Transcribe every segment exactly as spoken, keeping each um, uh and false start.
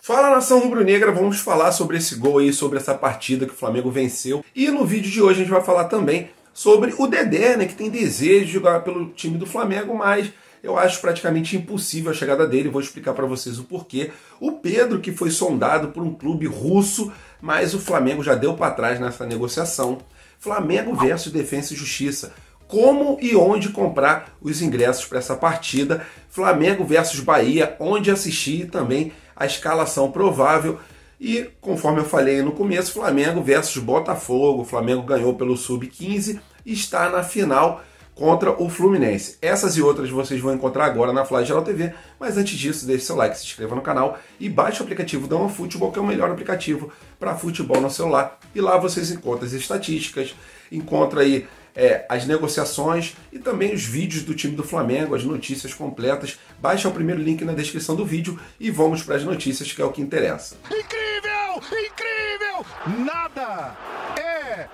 Fala, nação rubro-negra, vamos falar sobre esse gol aí, sobre essa partida que o Flamengo venceu. E no vídeo de hoje a gente vai falar também sobre o Dedé, né, que tem desejo de jogar pelo time do Flamengo, mas eu acho praticamente impossível a chegada dele. Vou explicar para vocês o porquê. O Pedro, que foi sondado por um clube russo, mas o Flamengo já deu para trás nessa negociação. Flamengo versus Defensa e Justiça. Como e onde comprar os ingressos para essa partida. Flamengo versus Bahia, onde assistir, e também a escalação provável. E, conforme eu falei no começo, Flamengo versus Botafogo. O Flamengo ganhou pelo sub quinze e está na final contra o Fluminense. Essas e outras vocês vão encontrar agora na Flagelo T V, mas antes disso, deixe seu like, se inscreva no canal e baixe o aplicativo da OneFootball, que é o melhor aplicativo para futebol no celular. E lá vocês encontram as estatísticas, encontram aí é, as negociações e também os vídeos do time do Flamengo, as notícias completas. Baixe o primeiro link na descrição do vídeo e vamos para as notícias, que é o que interessa. Incrível! Incrível! Nada é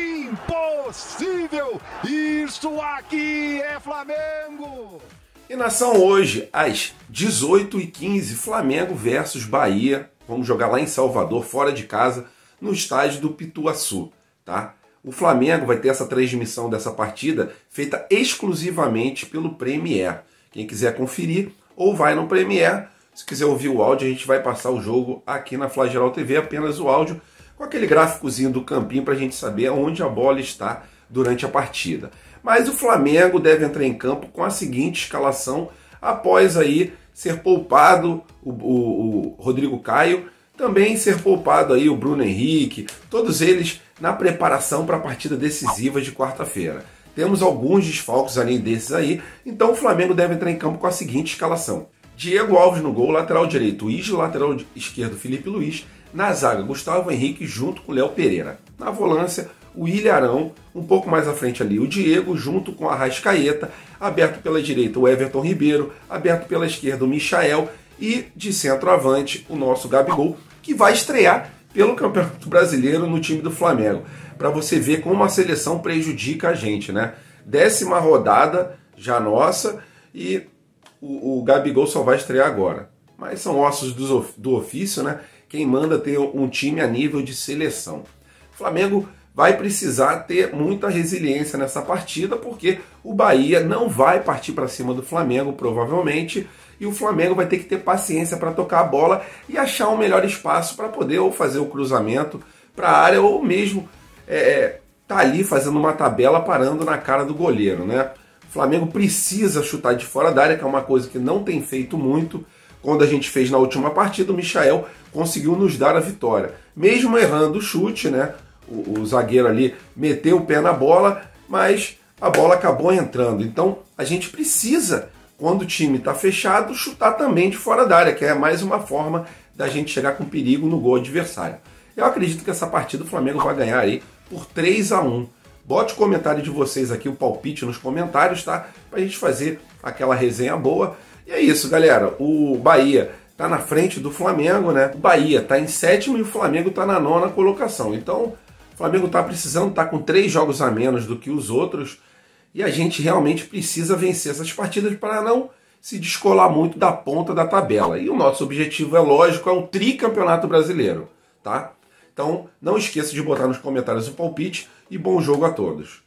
impossível! Isso aqui é Flamengo! E nação, hoje, às dezoito e quinze, Flamengo versus Bahia. Vamos jogar lá em Salvador, fora de casa, no estádio do Pituaçu, tá? O Flamengo vai ter essa transmissão dessa partida feita exclusivamente pelo Premiere. Quem quiser conferir, ou vai no Premiere. Se quiser ouvir o áudio, a gente vai passar o jogo aqui na Flagelo T V, apenas o áudio, com aquele gráficozinho do campinho para a gente saber onde a bola está durante a partida. Mas o Flamengo deve entrar em campo com a seguinte escalação, após aí ser poupado o, o, o Rodrigo Caio, também ser poupado aí o Bruno Henrique, todos eles na preparação para a partida decisiva de quarta-feira. Temos alguns desfalques além desses aí, então o Flamengo deve entrar em campo com a seguinte escalação. Diego Alves no gol, lateral direito Isla, lateral esquerdo Felipe Luiz, na zaga Gustavo Henrique junto com Léo Pereira. Na volância, o Ilharão, um pouco mais à frente ali o Diego, junto com a Arrascaeta, aberto pela direita o Everton Ribeiro, aberto pela esquerda o Michael e de centroavante o nosso Gabigol, que vai estrear pelo Campeonato Brasileiro no time do Flamengo. Para você ver como a seleção prejudica a gente, né? Décima rodada já nossa e o, o Gabigol só vai estrear agora. Mas são ossos do, do ofício, né? Quem manda ter um time a nível de seleção. O Flamengo vai precisar ter muita resiliência nessa partida, porque o Bahia não vai partir para cima do Flamengo, provavelmente, e o Flamengo vai ter que ter paciência para tocar a bola e achar um melhor espaço para poder ou fazer o cruzamento para a área ou mesmo é, tá ali fazendo uma tabela parando na cara do goleiro, né? O Flamengo precisa chutar de fora da área, que é uma coisa que não tem feito muito. Quando a gente fez na última partida, o Michael conseguiu nos dar a vitória. Mesmo errando o chute, né? O, o zagueiro ali meteu o pé na bola, mas a bola acabou entrando. Então a gente precisa, quando o time está fechado, chutar também de fora da área, que é mais uma forma da gente chegar com perigo no gol adversário. Eu acredito que essa partida o Flamengo vai ganhar aí por três a um. Bote o comentário de vocês aqui, o palpite nos comentários, tá? Pra gente fazer aquela resenha boa. E é isso, galera. O Bahia tá na frente do Flamengo, né? O Bahia tá em sétimo e o Flamengo tá na nona colocação. Então, o Flamengo tá precisando, tá com três jogos a menos do que os outros. E a gente realmente precisa vencer essas partidas para não se descolar muito da ponta da tabela. E o nosso objetivo, é lógico, é um tricampeonato brasileiro, tá? Então, não esqueça de botar nos comentários o palpite e bom jogo a todos.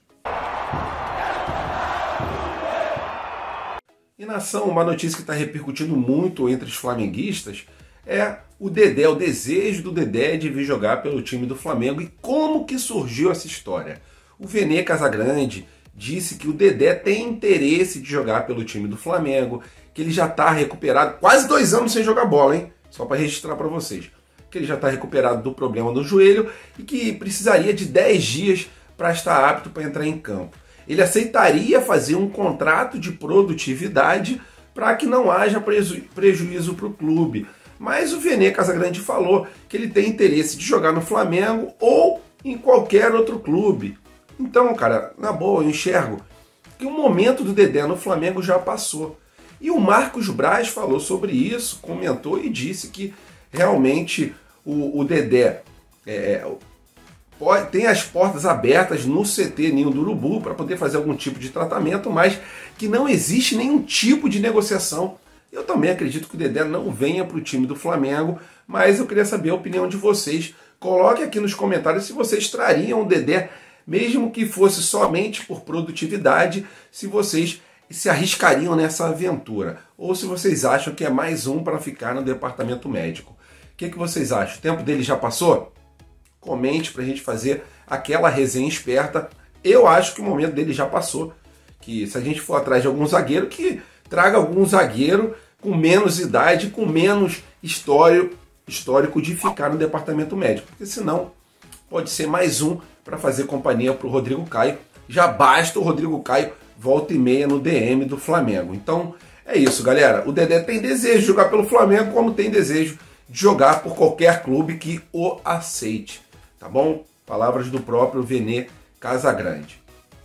E nação, uma notícia que está repercutindo muito entre os flamenguistas é o Dedé, o desejo do Dedé de vir jogar pelo time do Flamengo. E como que surgiu essa história? O Vene Casagrande disse que o Dedé tem interesse de jogar pelo time do Flamengo, que ele já está recuperado, quase dois anos sem jogar bola, hein? Só para registrar para vocês. Que ele já está recuperado do problema no joelho e que precisaria de dez dias para estar apto para entrar em campo. Ele aceitaria fazer um contrato de produtividade para que não haja preju prejuízo para o clube. Mas o Vene Casagrande falou que ele tem interesse de jogar no Flamengo ou em qualquer outro clube. Então, cara, na boa, eu enxergo que o momento do Dedé no Flamengo já passou. E o Marcos Braz falou sobre isso, comentou e disse que realmente o, o Dedé é, pode, tem as portas abertas no C T Ninho do Urubu para poder fazer algum tipo de tratamento, mas que não existe nenhum tipo de negociação. Eu também acredito que o Dedé não venha para o time do Flamengo, mas eu queria saber a opinião de vocês. Coloque aqui nos comentários se vocês trariam o Dedé, mesmo que fosse somente por produtividade, se vocês se arriscariam nessa aventura, ou se vocês acham que é mais um para ficar no departamento médico. O que, que vocês acham? O tempo dele já passou? Comente para a gente fazer aquela resenha esperta. Eu acho que o momento dele já passou. Que se a gente for atrás de algum zagueiro, que traga algum zagueiro com menos idade, com menos histórico, histórico de ficar no departamento médico. Porque senão pode ser mais um para fazer companhia para o Rodrigo Caio. Já basta o Rodrigo Caio volta e meia no D M do Flamengo. Então é isso, galera. O Dedé tem desejo de jogar pelo Flamengo, como tem desejo de jogar por qualquer clube que o aceite. Tá bom? Palavras do próprio Vene Casagrande.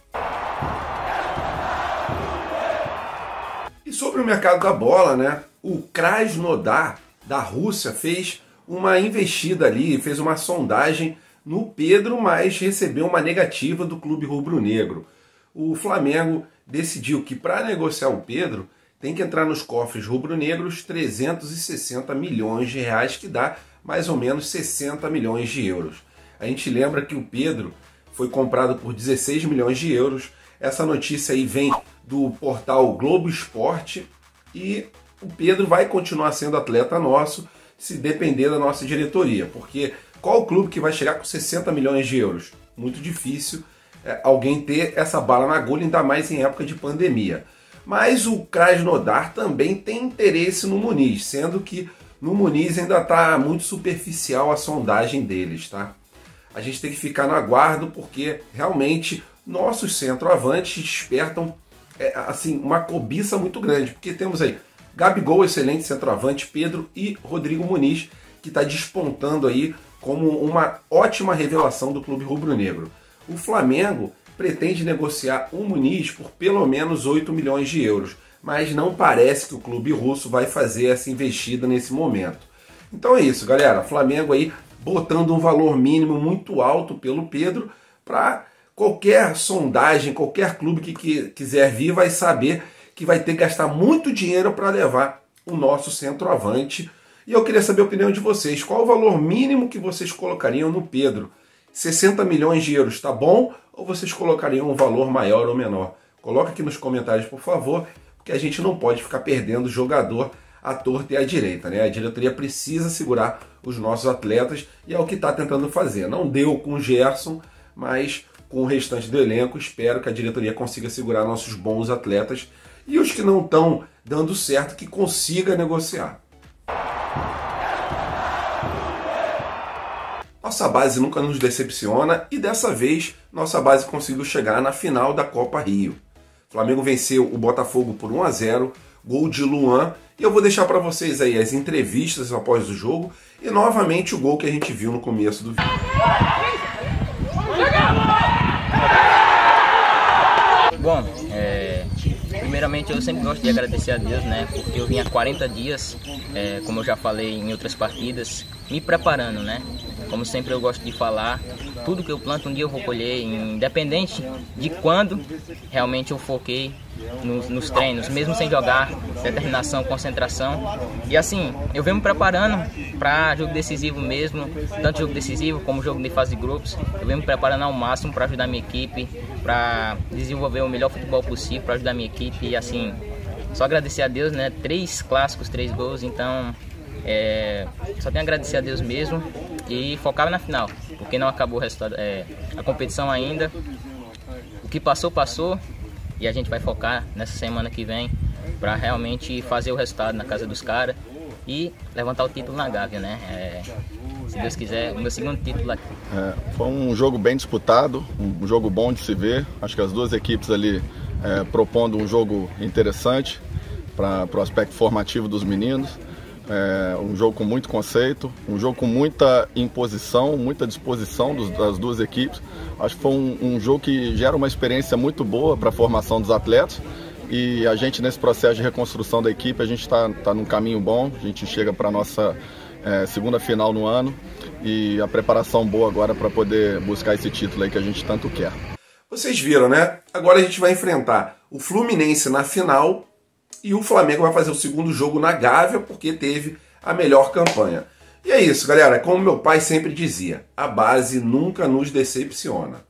E sobre o mercado da bola, né? O Krasnodar da Rússia fez uma investida ali, fez uma sondagem no Pedro, mas recebeu uma negativa do clube rubro-negro. O Flamengo decidiu que para negociar o Pedro tem que entrar nos cofres rubro-negros trezentos e sessenta milhões de reais, que dá mais ou menos sessenta milhões de euros. A gente lembra que o Pedro foi comprado por dezesseis milhões de euros. Essa notícia aí vem do portal Globo Esporte e o Pedro vai continuar sendo atleta nosso se depender da nossa diretoria, porque qual clube que vai chegar com sessenta milhões de euros? Muito difícil é, alguém ter essa bala na agulha, ainda mais em época de pandemia. Mas o Krasnodar também tem interesse no Muniz, sendo que no Muniz ainda está muito superficial a sondagem deles, tá? A gente tem que ficar no aguardo, porque realmente nossos centroavantes despertam é, assim, uma cobiça muito grande, porque temos aí Gabigol, excelente centroavante, Pedro e Rodrigo Muniz, que está despontando aí como uma ótima revelação do clube rubro-negro. O Flamengo pretende negociar o Muniz por pelo menos oito milhões de euros, mas não parece que o clube russo vai fazer essa investida nesse momento. Então é isso, galera. Flamengo aí botando um valor mínimo muito alto pelo Pedro, para qualquer sondagem, qualquer clube que, que quiser vir vai saber que vai ter que gastar muito dinheiro para levar o nosso centroavante. E eu queria saber a opinião de vocês. Qual o valor mínimo que vocês colocariam no Pedro? sessenta milhões de euros, tá bom? Ou vocês colocariam um valor maior ou menor? Coloca aqui nos comentários, por favor, porque a gente não pode ficar perdendo jogador à torta e à direita, né? A diretoria precisa segurar os nossos atletas e é o que está tentando fazer. Não deu com o Gerson, mas com o restante do elenco espero que a diretoria consiga segurar nossos bons atletas e os que não estão dando certo que consiga negociar. Nossa base nunca nos decepciona e dessa vez nossa base conseguiu chegar na final da Copa Rio. O Flamengo venceu o Botafogo por um a zero, gol de Luan, e eu vou deixar para vocês aí as entrevistas após o jogo e novamente o gol que a gente viu no começo do vídeo. Bom, é, primeiramente eu sempre gosto de agradecer a Deus, né, porque eu vim há quarenta dias, é, como eu já falei em outras partidas, me preparando, né. Como sempre eu gosto de falar, tudo que eu planto um dia eu vou colher, independente de quando realmente eu foquei nos, nos treinos, mesmo sem jogar, determinação, concentração. E assim, eu venho me preparando para jogo decisivo mesmo, tanto jogo decisivo como jogo de fase de grupos. Eu venho me preparando ao máximo para ajudar a minha equipe, para desenvolver o melhor futebol possível, para ajudar a minha equipe. E assim, só agradecer a Deus, né? Três clássicos, três gols, então é, só tenho a agradecer a Deus mesmo. E focar na final, porque não acabou o resultado, é, a competição ainda. O que passou, passou. E a gente vai focar nessa semana que vem para realmente fazer o resultado na casa dos caras e levantar o título na Gávea, né? É, se Deus quiser, o meu segundo título aqui. É, foi um jogo bem disputado, um jogo bom de se ver. Acho que as duas equipes ali é, propondo um jogo interessante para o aspecto formativo dos meninos. É um jogo com muito conceito, um jogo com muita imposição, muita disposição dos, das duas equipes. Acho que foi um, um jogo que gera uma experiência muito boa para a formação dos atletas. E a gente, nesse processo de reconstrução da equipe, a gente está tá num caminho bom. A gente chega para a nossa é, segunda final no ano e a preparação boa agora para poder buscar esse título aí que a gente tanto quer. Vocês viram, né? Agora a gente vai enfrentar o Fluminense na final E o Flamengo vai fazer o segundo jogo na Gávea porque teve a melhor campanha. E é isso, galera. Como meu pai sempre dizia, a base nunca nos decepciona.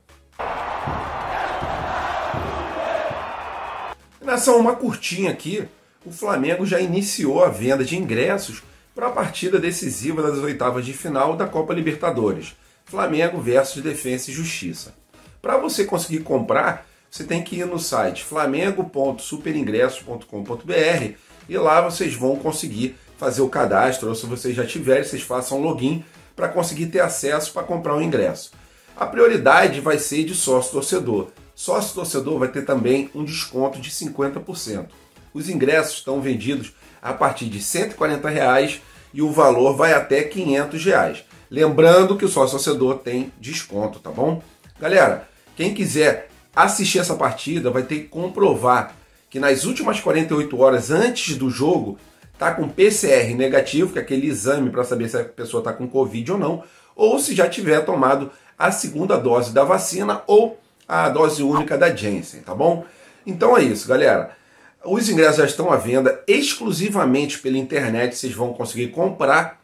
Nessa uma curtinha aqui, o Flamengo já iniciou a venda de ingressos para a partida decisiva das oitavas de final da Copa Libertadores. Flamengo versus Defensa e Justiça. Para você conseguir comprar, você tem que ir no site flamengo ponto superingressos ponto com ponto br e lá vocês vão conseguir fazer o cadastro, ou se vocês já tiverem, vocês façam login para conseguir ter acesso para comprar o ingresso. A prioridade vai ser de sócio-torcedor. Sócio-torcedor vai ter também um desconto de cinquenta por cento. Os ingressos estão vendidos a partir de cento e quarenta reais e o valor vai até quinhentos reais. Lembrando que o sócio-torcedor tem desconto, tá bom? Galera, quem quiser assistir essa partida vai ter que comprovar que nas últimas quarenta e oito horas antes do jogo tá com P C R negativo, que é aquele exame para saber se a pessoa está com Covid ou não, ou se já tiver tomado a segunda dose da vacina ou a dose única da Janssen, tá bom? Então é isso, galera. Os ingressos já estão à venda exclusivamente pela internet, vocês vão conseguir comprar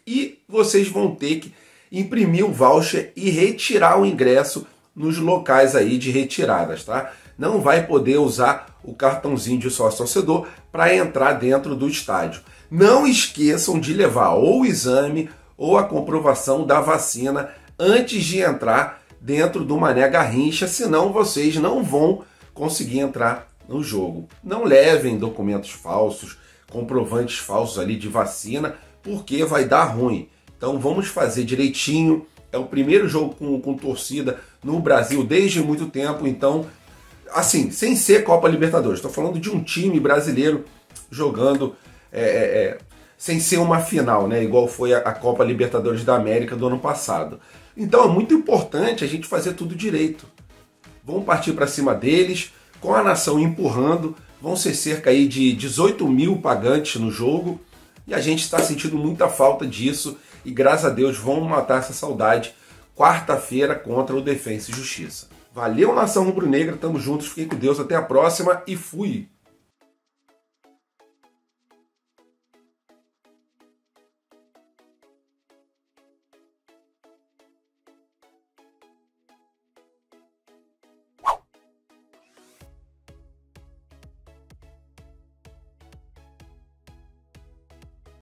e vocês vão ter que imprimir o voucher e retirar o ingresso nos locais aí de retiradas, tá? Não vai poder usar o cartãozinho de sócio-torcedor para entrar dentro do estádio. Não esqueçam de levar ou o exame ou a comprovação da vacina antes de entrar dentro do Mané Garrincha, senão vocês não vão conseguir entrar no jogo. Não levem documentos falsos, comprovantes falsos ali de vacina, porque vai dar ruim. Então vamos fazer direitinho. É o primeiro jogo com, com torcida no Brasil desde muito tempo, então, assim, sem ser Copa Libertadores. Estou falando de um time brasileiro jogando é, é, sem ser uma final, né? Igual foi a, a Copa Libertadores da América do ano passado. Então é muito importante a gente fazer tudo direito. Vamos partir para cima deles, com a nação empurrando. Vão ser cerca aí de dezoito mil pagantes no jogo e a gente está sentindo muita falta disso. E graças a Deus vamos matar essa saudade quarta-feira contra o Defensa e Justiça. Valeu, nação rubro-negra, tamo juntos, fiquem com Deus, até a próxima e fui!